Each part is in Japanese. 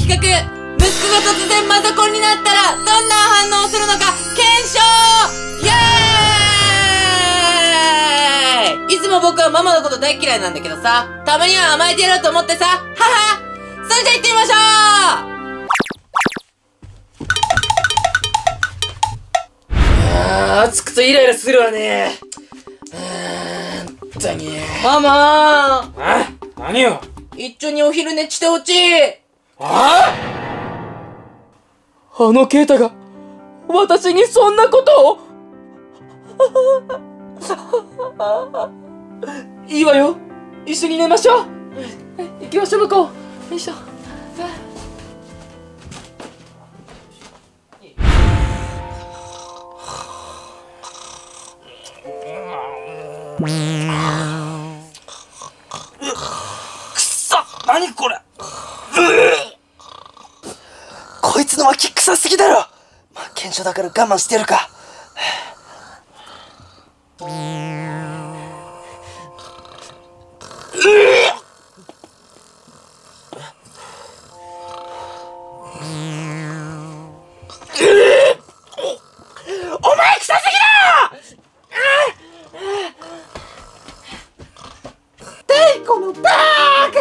企画、息子が突然マザコンになったらどんな反応をするのか検証。イエーイ。いつも僕はママのこと大嫌いなんだけどさ、たまには甘えてやろうと思ってさ、はは。それじゃ行ってみましょう。暑くてイライラするわね。本当に。ママー。 何よ。 一緒にお昼寝してほしい。 あのケイタが私にそんなことを。いいわよ、一緒に寝ましょう。行きましょう、向こう。よいしょ。くそ、何これ。 こいつの脇臭すぎだろ。まあ、検証だから我慢してやるか。お前臭すぎだよ。このバー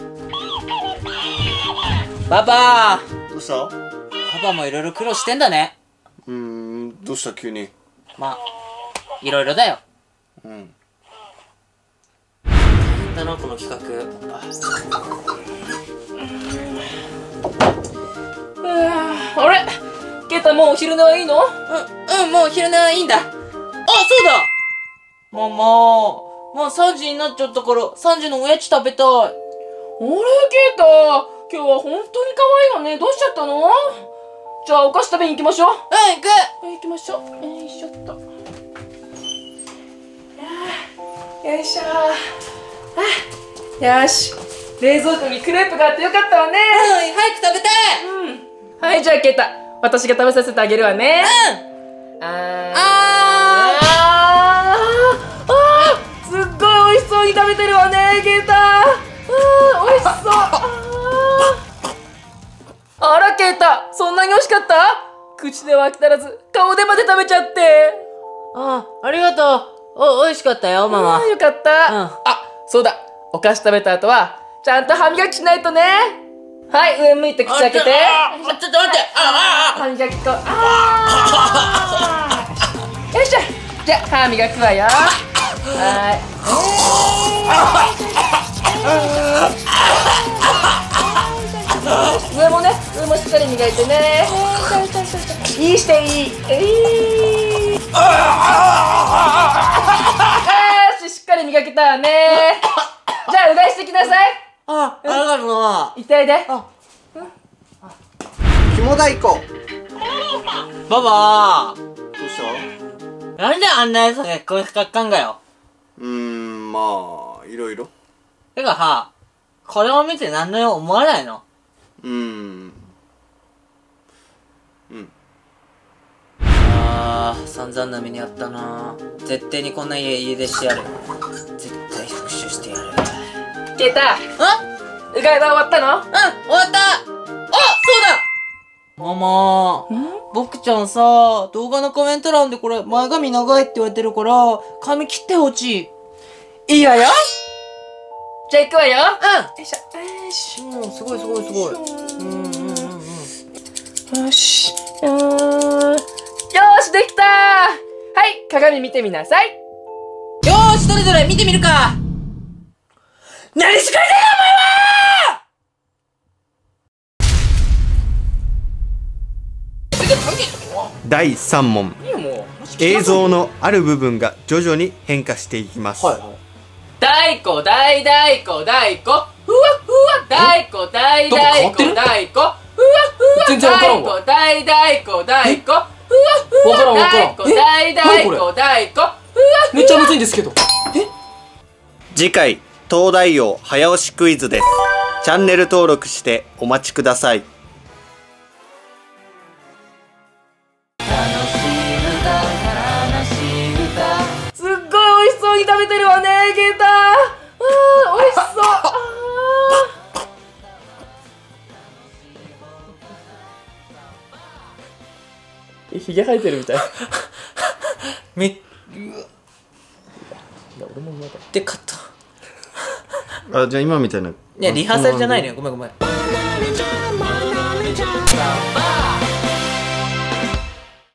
パパどうした？ パパもいろいろ苦労してんだね。 どうした急に。 まあ、いろいろだよ。だな、この企画。 あれ、ケイタもうお昼寝はいいの？ もうお昼寝はいいんだ。あ、そうだ。ママ、もう3時になっちゃったから3時のおやつ食べたい。 あれ、ケイタ、今日は本当に可愛いわね。どうしちゃったの？じゃあお菓子食べに行きましょう。 行く。 行きましょう。よいしょっと。よいしょ。よし。冷蔵庫にクレープがあってよかったわね。 早く食べたい。 はい、じゃあケイタ、私が食べさせてあげるわね。すっごい美味しそうに食べてるわね、ケイタ。美味しそう。あら、ケイタ、そんなに美味しかった？口では飽き足らず、顔でまで食べちゃって。 ありがとう。美味しかったよ、ママ。 よかった。そうだ。お菓子食べた後は、ちゃんと歯磨きしないとね。はい、上向いて口開けて。 ちょっと待って。 歯磨き粉。よいしょ。じゃあ、歯磨くわよ。上もしっかり磨いてね。いいしていい。よし、しっかり磨けたわね。じゃあ、うがいしてきなさい。 ありがとう。 痛いで。 ひも太鼓。 パパ、 どうした？ なんであんなやつが結婚しかったんだよ。 まあいろいろ。 てかさ、これを見て何のよ思わないの？散々な目にあったな。絶対にこんな家出してやる。絶対復讐してやる。 ケイタ、うがいは終わったの？ 終わった。そうだママ、僕ちゃんさ、動画のコメント欄でこれ前髪長いって言われてるから髪切ってほしい。 いいわよ。じゃあ行くわよ。よいしょ。 すごい。 よし。よーし、できたー。はい、鏡見てみなさい。 よーし、どれどれ見てみるか。何しかいねえお前は。 第3問。映像のある部分が徐々に変化していきます。 大根、大根、ふわふわ、大根、大根、ふわふわ、 全然わからんわ。 大根、ふわふわ、大根、 わからん。めっちゃむずいんですけど。 次回、東大王早押しクイズです。チャンネル登録してお待ちください。 すっごい美味しそうに食べてるわね、ケイタ。美味しそう。 ひげ生えてるみたい。いめっや俺も嫌だ。 てカット。 あ、じゃあ今みたいな。 いやリハーサルじゃないのよ。ごめんごめん。